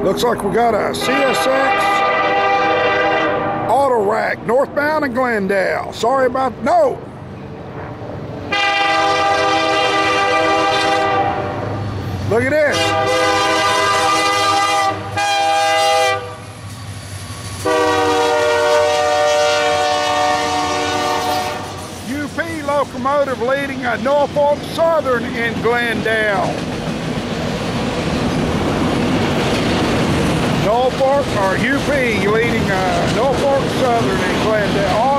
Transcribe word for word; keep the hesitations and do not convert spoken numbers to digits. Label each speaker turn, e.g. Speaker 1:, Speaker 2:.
Speaker 1: Looks like we got a C S X Autorack northbound in Glendale. Sorry about no. Look at this. U P locomotive leading a Norfolk Southern in Glendale. Norfolk or U P leading uh, Norfolk Southern in Glendale.